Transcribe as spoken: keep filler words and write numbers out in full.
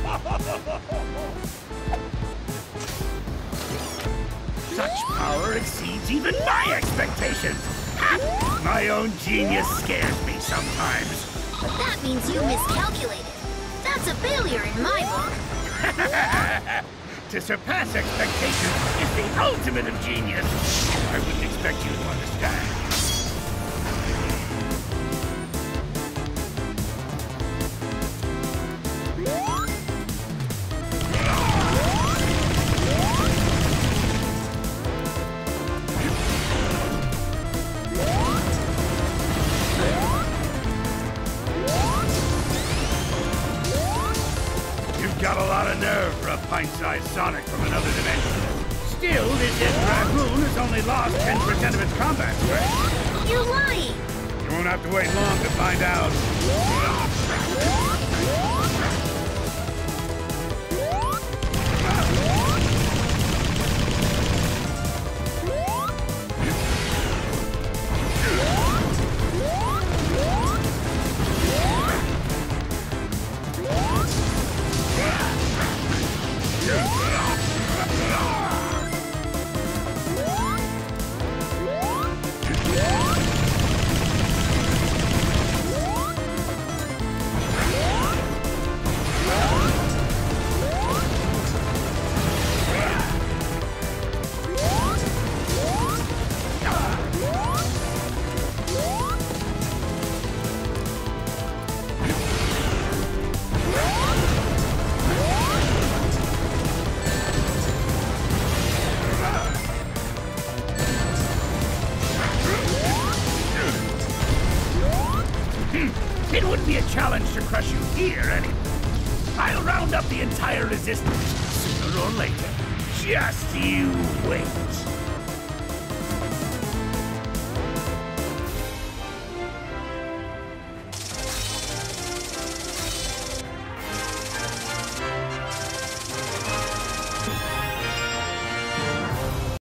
Such power exceeds even my expectations! Ha! My own genius scares me sometimes. But that means you miscalculated. That's a failure in my book. To surpass expectations is the ultimate of genius. I wouldn't expect you to understand. Got a lot of nerve for a pint-sized Sonic from another dimension. Still, this Ed Dragoon has only lost ten percent of its combat strength. You're lying! You won't have to wait long to find out. It wouldn't be a challenge to crush you here, anyway. I'll round up the entire resistance sooner or later. Just you wait.